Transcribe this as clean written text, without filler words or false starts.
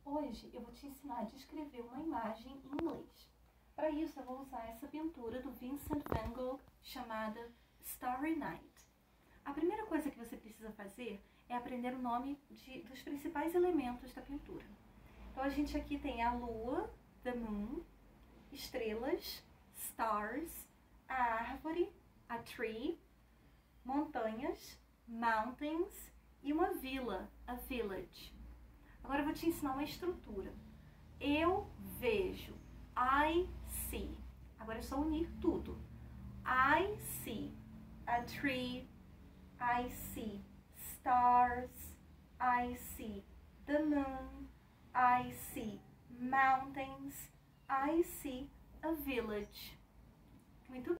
Hoje eu vou te ensinar a descrever uma imagem em inglês. Para isso eu vou usar essa pintura do Vincent van Gogh chamada Starry Night. A primeira coisa que você precisa fazer é aprender o nome dos principais elementos da pintura. Então a gente aqui tem a lua, the moon, estrelas, stars, a árvore, a tree, montanhas, mountains e uma vila, a village. Agora eu vou te ensinar uma estrutura. Eu vejo, I see. Agora é só unir tudo. I see a tree, I see stars, I see the moon, I see mountains, I see a village. Muito bem.